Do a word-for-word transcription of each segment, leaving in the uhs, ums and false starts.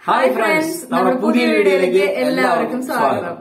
Hi friends, നമ്മുടെ പുതിയ വീഡിയോയിലേക്ക് എല്ലാവർക്കും സ്വാഗതം.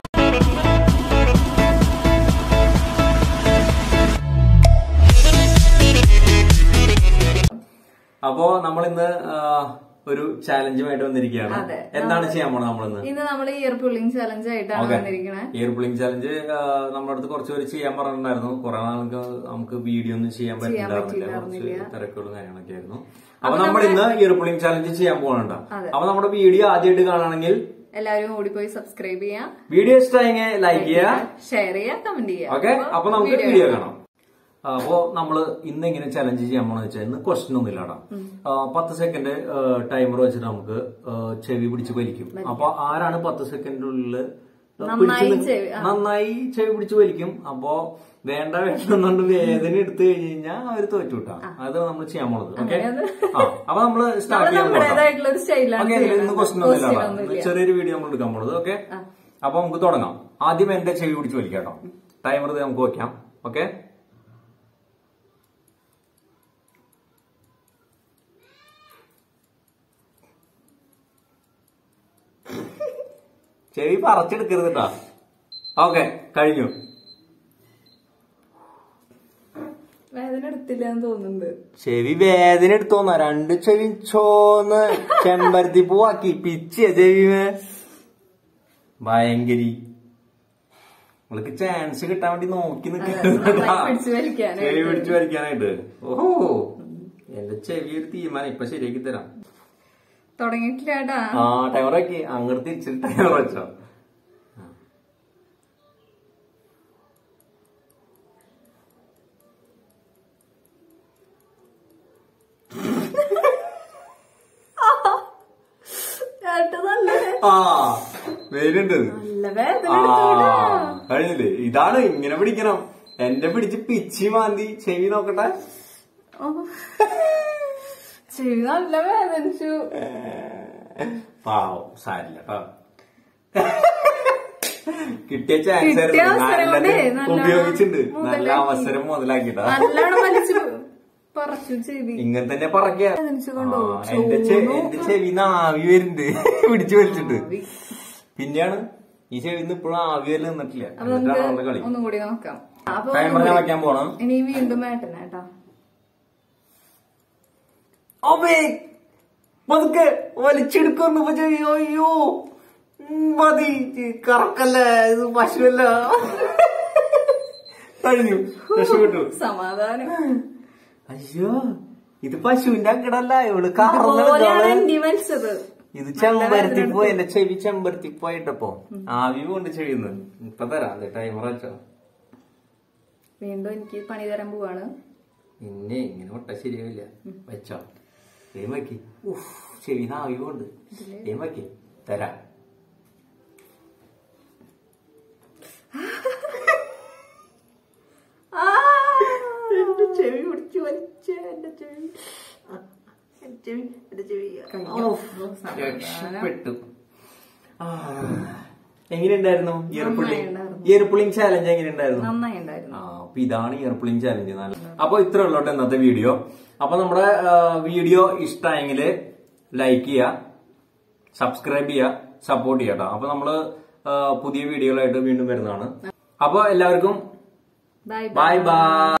അപ്പോ നമ്മൾ ഇന്ന് ഒരു ചാലഞ്ചുമായിട്ട് വന്നിരിക്കുകയാണ്. എന്താണ് ചെയ്യാൻ പോണത് നമ്മളിന്ന്? ഇന്ന് നമ്മൾ ഇയർ പുള്ളിംഗ് ചാലഞ്ച് ആയിട്ടാണ് വന്നിരിക്കുന്നത്. ഇയർ പുള്ളിംഗ് ചാലഞ്ച് നമ്മുടെ അടുത്ത് കുറച്ചുപേര് ചെയ്യാൻ പറഞ്ഞിട്ടുണ്ടായിരുന്നു. കുറെ നാൾക്ക് നമുക്ക് വീഡിയോ ഒന്നും ചെയ്യാൻ പറ്റില്ലായിരുന്നില്ല, കുറച്ച് തിരക്കുകളും കാര്യങ്ങളൊക്കെ ആയിരുന്നു. അപ്പൊ നമ്മൾ ഇന്ന് ഇയർ പുള്ളിംഗ് ചാലഞ്ച് ചെയ്യാൻ പോകുന്നുണ്ട്. അപ്പൊ നമ്മുടെ വീഡിയോ ആദ്യമായിട്ട് കാണുകയാണെങ്കിൽ എല്ലാവരും ഓടിപ്പോയി സബ്സ്ക്രൈബ് ചെയ്യാം, വീഡിയോ ഇഷ്ടമായെങ്കിൽ ലൈക്ക് ചെയ്യാ, ഷെയർ ചെയ്യാം, കമന്റ് ചെയ്യാം. ഓക്കെ, അപ്പൊ നമുക്ക് വീഡിയോ കാണാം. അപ്പോ നമ്മള് ഇന്ന് ഇങ്ങനെ ചലഞ്ച് ചെയ്യാൻ പോണെന്ന് വെച്ചാൽ ഇന്ന് ക്വസ്റ്റ്യൻ ഒന്നും ഇല്ലാടാ. പത്ത് സെക്കൻഡ് ടൈമർ വെച്ചിട്ട് നമുക്ക് ചെവി പിടിച്ച് വലിക്കും. അപ്പൊ ആരാണ് പത്ത് സെക്കൻഡിനുള്ളിൽ നന്നായി ചെവി പിടിച്ച് വലിക്കും, അപ്പൊ വേണ്ട വേണ്ടെന്നുകൊണ്ട് വേദന എടുത്തു കഴിഞ്ഞ് കഴിഞ്ഞാൽ അവര് തോറ്റുവിട്ടാ. അത് നമ്മൾ ചെയ്യാൻ പോണത്. ഓക്കെ, അപ്പൊ നമ്മള് സ്റ്റാർട്ട് ചെയ്യാൻ പോകാം. ഇന്ന് ക്വസ്റ്റ്യൻ ഒന്നും ഇല്ലാടാ, ചെറിയൊരു വീഡിയോ നമ്മൾ എടുക്കാൻ പോണത്. ഓക്കെ, അപ്പൊ നമുക്ക് തുടങ്ങാം. ആദ്യം എന്റെ ചെവി പിടിച്ച് വലിക്കാം കേട്ടോ. ടൈമർ നമുക്ക് വെക്കാം. ഓക്കെ, ചെവി പറിച്ചെടുക്കരുത് കേട്ടോ. ഓക്കെ, കഴിഞ്ഞു. വേദന എടുത്തില്ലെന്ന് തോന്നുന്നുണ്ട്. ചെവി വേദന എടുത്തോന്ന രണ്ട് ചെവി ചോന്ന് ചെമ്പരത്തി പൂവാക്കി പിച്ചിയ ചെവിമേ ഭയങ്കരി. നിങ്ങൾക്ക് ചാൻസ് കിട്ടാൻ വേണ്ടി നോക്കി നിൽക്കുന്ന ചെവി പിടിച്ചു വലിക്കാനായിട്ട്. ഓഹോ, എന്റെ ചെവി ഒരു തീരുമാനം ഇപ്പൊ ശരിയാക്കി തരാം. തുടങ്ങിയിട്ടില്ലാട്ടാ. ആ ടൈമറാക്കി അങ്ങോട്ട് തിരിച്ചിട്ട് ടൈമർ വെച്ചോ. ആ വേലുണ്ട്. കഴിഞ്ഞില്ലേ? ഇതാണ്, ഇങ്ങനെ പിടിക്കണം. എന്റെ പിടിച്ച് പിച്ചി മാന്തി ചെവി നോക്കട്ടെ. ചെവി നല്ല വേദനിച്ചു. പാവം, സാരില്ല. കിട്ടിയ ചാൻസ് ഉപയോഗിച്ചിട്ടുണ്ട്. നല്ല അവസരം മുതലാക്കിട്ടാ. ഇങ്ങനെ തന്നെ പറക്കുക. എന്റെ എന്റെ ചെവിന്ന് ആവി വരുന്നുണ്ട് പിടിച്ചു വലിച്ചിട്ട്. പിന്നെയാണ് ഈ ചെവിന്ന് ഇപ്പോഴും ആവി വരെ നിന്നിട്ടില്ല. കളി ഒന്നും കൂടി നോക്കാം. ടൈമർ ഞാൻ വയ്ക്കാൻ പോണം. ഇനി വീണ്ടും മാറ്റണേട്ടാ. ഓമേ പതുക്കെ വലിച്ചെടുക്കുന്നു. അയ്യോ മതി, കറക്കല്ലേ, ഇത് പശുവല്ല. കഴിഞ്ഞു, രക്ഷപ്പെട്ടു. സമാധാനം. അയ്യോ, ഇത് പശുവിന്റെ അക്കടല്ല, ഇവള് കാറത്. ഇത് ചെമ്പരത്തിപ്പോ, എന്റെ ചെവി ചെമ്പരത്തിപ്പോയിട്ടപ്പോ ആവി കൊണ്ട് ചെവിന്ന്. ഇപ്പൊ തരാം ടൈമർ വെച്ചോ. വീണ്ടും എനിക്ക് പണി തരാൻ പോവാണ്. പിന്നെ ഇങ്ങനെ ഒട്ട ശരിയാവില്ല. വെച്ചോ, ഏമാക്കി. ഉഫ്, ചെവി ആവി കൊണ്ട് ഏമാക്കി തരാം. എന്റെ ചെവി പിടിച്ചു വലിച്ച എന്റെ ചെവി ചെവി എന്റെ ചെവി രക്ഷപ്പെട്ടു. എങ്ങനെയുണ്ടായിരുന്നു ear pulling? Ear pulling challenge എങ്ങനെയുണ്ടായിരുന്നു? നന്നായിട്ടുണ്ടായിരുന്നു. ആ, അപ്പൊ ഇതാണ് ഇയർ പുള്ളിംഗ് ചാലഞ്ച്. അപ്പൊ ഇത്ര ഉള്ളോട്ടെ ഇന്നത്തെ വീഡിയോ. അപ്പൊ നമ്മുടെ വീഡിയോ ഇഷ്ടമായെങ്കിൽ ലൈക്ക് ചെയ്യുക, സബ്സ്ക്രൈബ് ചെയ്യുക, സപ്പോർട്ട് ചെയ്യുക കേട്ടോ. അപ്പൊ നമ്മള് പുതിയ വീഡിയോകളായിട്ട് വീണ്ടും വരുന്നതാണ്. അപ്പൊ എല്ലാവർക്കും ബൈ ബൈ.